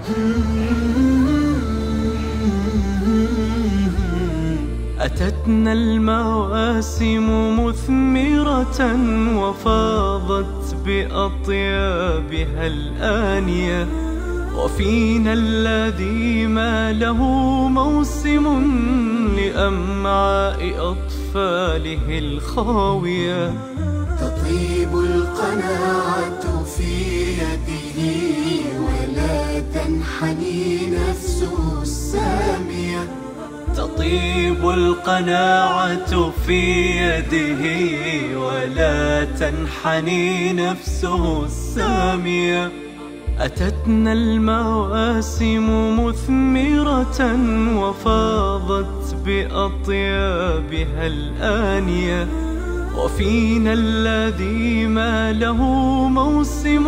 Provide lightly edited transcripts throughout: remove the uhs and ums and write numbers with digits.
أتتنا المواسم مثمرة وفاضت بأطيابها الآنية، وفينا الذي ما له موسم لأمعاء أطفاله الخاوية. تطيب القناعة في يده ولا تنحني نفسه السامية. تطيب القناعة في يده ولا تنحني نفسه السامية. أتتنا المواسم مثمرة وفاضت بأطيابها الآنية، وفينا الذي ما له موسم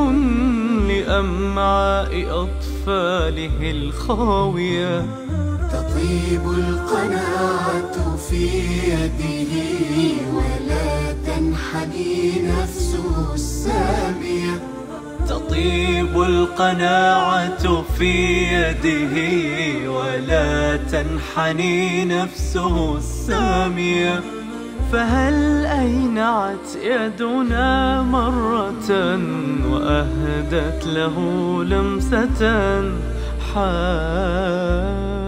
لأمعاء أطفاله الخاوية. تطيب القناعة في يده ولا تنحني نفسه السامية. تطيب القناعة في يده ولا تنحني نفسه السامية. فهل أينعت يدنا مرة وأهدت له لمسة